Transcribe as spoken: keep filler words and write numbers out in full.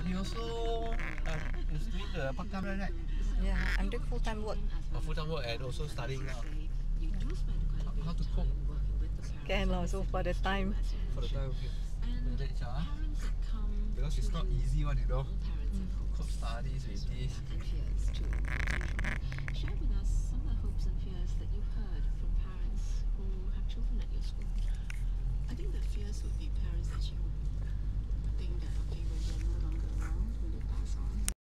But you also uh, is doing the part time right? Yeah, I'm doing full time work. Oh, full time work and also studying now. How, how to cope? Can also for the time. For the time, okay. Manage, ah. Because it's not easy one, you know. Mm. Cope studies with this. Share with us some of the hopes and fears that you've heard from parents who have children at your school. I think the fears would be parents that you